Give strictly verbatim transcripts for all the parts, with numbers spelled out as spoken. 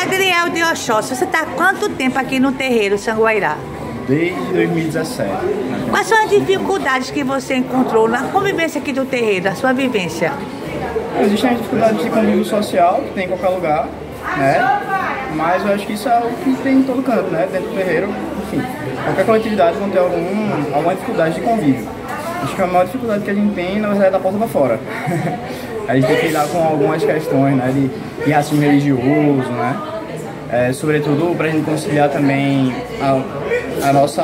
Adriel de Oxóssi, você está há quanto tempo aqui no terreiro Sanguairá? Desde dois mil e dezessete. Né? Quais são as dificuldades que você encontrou na convivência aqui do terreiro, na sua vivência? Existem as dificuldades de convívio social, que tem em qualquer lugar, né? Mas eu acho que isso é o que tem em todo canto, né? Dentro do terreiro, enfim. Qualquer coletividade vai ter algum, alguma dificuldade de convívio. Acho que a maior dificuldade que a gente tem, na verdade, é da porta para fora. A gente tem que lidar com algumas questões, né? De, de racismo religioso, né? É, sobretudo para a gente conciliar também a, a nossa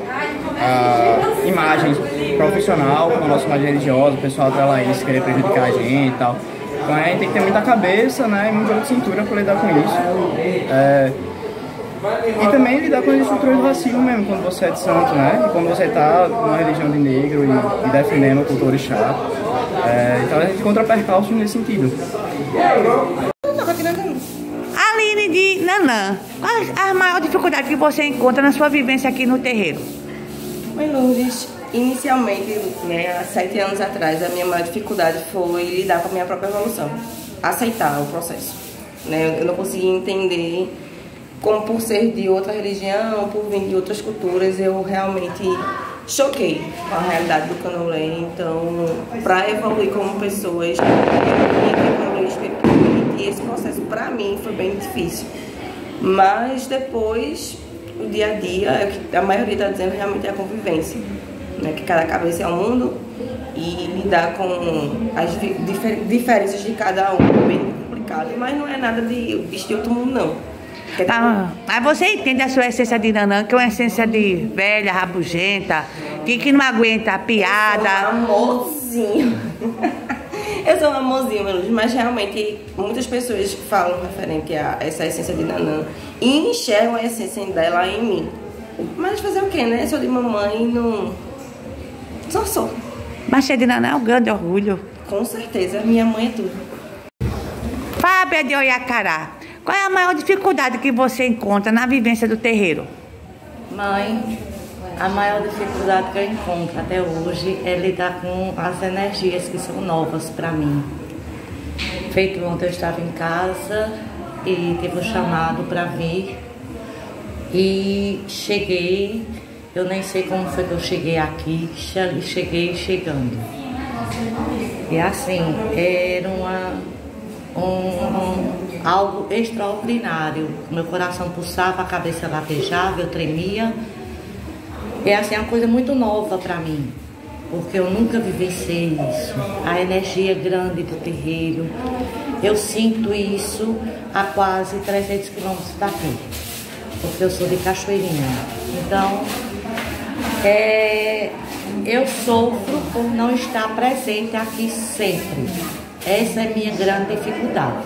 a imagem profissional com a nossa imagem religiosa, o pessoal atrela isso, querer prejudicar a gente e tal. Então a gente tem que ter muita cabeça, né, e muita jogo de cintura para lidar com isso. É, e também lidar com as estruturas do racismo mesmo, quando você é de santo, né? E quando você está numa religião de negro e, e defendendo o culto orixá. É, então a gente encontra percalços nesse sentido. Aline de Nanã, qual a maior dificuldade que você encontra na sua vivência aqui no terreiro? Oi, Lourdes. Inicialmente, né, há sete anos atrás, a minha maior dificuldade foi lidar com a minha própria evolução. Aceitar o processo. Né? Eu não conseguia entender como, por ser de outra religião, por vir de outras culturas, eu realmente choquei com a realidade do candomblé. Então, para evoluir como pessoas, eu tinha que evoluir espiritualmente. E esse processo, para mim, foi bem difícil. Mas depois, o dia a dia, é o que a maioria está dizendo, realmente é a convivência. Né? Que cada cabeça é um mundo e lidar com as difer diferenças de cada um é bem complicado. Mas não é nada de bicho de outro mundo, não. Ah, mas você entende a sua essência de Nanã, que é uma essência de velha, rabugenta, que, que não aguenta a piada. Eu sou um amorzinho. Eu sou um amorzinho, meu Deus, mas realmente muitas pessoas falam referente a essa essência de Nanã e enxergam a essência dela em mim. Mas fazer o quê, né? Sou de mamãe e não... Só sou. Mas ser de Nanã é um grande orgulho. Com certeza, minha mãe é tudo. Fábia de Oiacará, qual é a maior dificuldade que você encontra na vivência do terreiro? Mãe, a maior dificuldade que eu encontro até hoje é lidar com as energias que são novas para mim. Feito ontem eu estava em casa e tive um chamado para vir e cheguei, eu nem sei como foi que eu cheguei aqui, cheguei chegando. E assim, era uma, um, um, algo extraordinário. Meu coração pulsava, a cabeça latejava, eu tremia. É assim, uma coisa muito nova para mim, porque eu nunca vivenciei isso. A energia grande do terreiro, eu sinto isso a quase trezentos quilômetros daqui, porque eu sou de Cachoeirinha. Então, é, eu sofro por não estar presente aqui sempre. Essa é a minha grande dificuldade.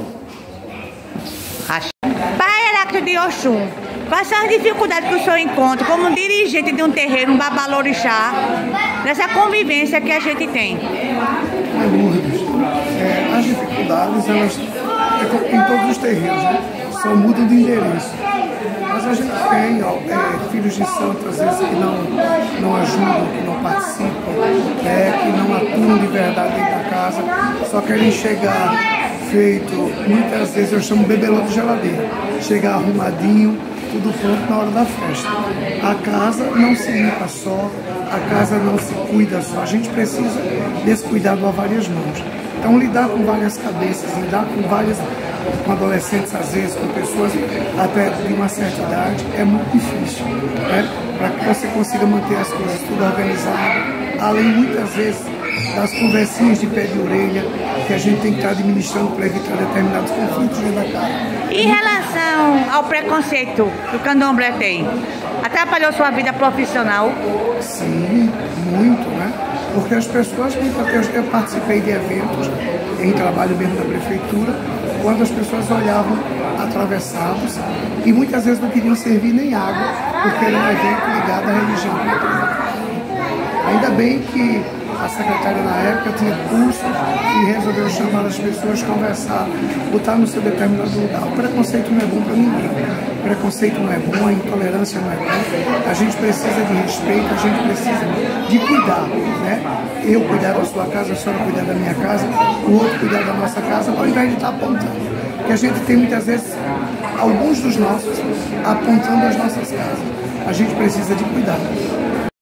Pai Heráclito de Oxum, quais são as dificuldades que o senhor encontra como dirigente de um terreiro, um babalorixá, nessa convivência que a gente tem? Ai, Lourdes, é, as dificuldades, elas, é, em todos os terreiros, né? Só mudam de endereço. Mas a gente tem ó, é, filhos de santo, às vezes, que não, não ajudam, que não participam, é, que não atuam de verdade dentro da casa, só querem chegar feito, muitas vezes eu chamo bebelão de geladeira, chegar arrumadinho, tudo pronto na hora da festa. A casa não se limpa só, a casa não se cuida só, a gente precisa desse cuidado a várias mãos. Então lidar com várias cabeças, lidar com várias, com adolescentes às vezes, com pessoas até de uma certa idade, é muito difícil, né? Para que você consiga manter as coisas tudo organizado, além muitas vezes das conversinhas de pé de orelha que a gente tem que estar administrando para evitar determinados conflitos dentro da casa. Em relação ao preconceito que o candomblé tem, atrapalhou sua vida profissional? Sim, muito, né? Porque as pessoas, eu, eu participei de eventos em trabalho mesmo da prefeitura, quando as pessoas olhavam atravessados e muitas vezes não queriam servir nem água, porque era um evento ligado à religião. Ainda bem que a secretária na época tinha curso e resolveu chamar as pessoas, conversar, botar no seu determinado lugar. O preconceito não é bom para ninguém. O preconceito não é bom, a intolerância não é bom. A gente precisa de respeito, a gente precisa de cuidar, né? Eu cuidar da sua casa, a senhora cuidar da minha casa, o outro cuidar da nossa casa, ao invés de estar apontando. Porque a gente tem muitas vezes alguns dos nossos apontando as nossas casas. A gente precisa de cuidado.